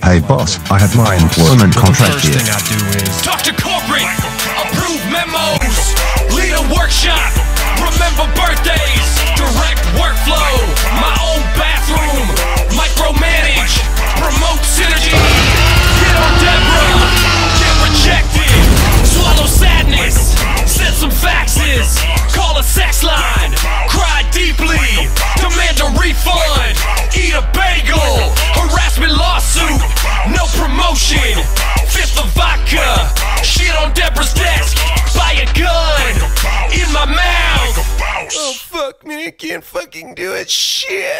Hey boss, I have my employment contract here. First thing I do is talk to corporate, approve memos, lead a workshop, remember birthdays, direct workflow, my own bathroom, micromanage, promote synergy, hit on Deborah, get rejected, swallow sadness, send some faxes, call a sex line, cry deeply, demand a refund, eat a bagel, harassment lawsuit, no promotion, fifth of vodka, shit on Deborah's desk, buy a gun, in my mouth. Oh fuck me, I can't fucking do it, shit.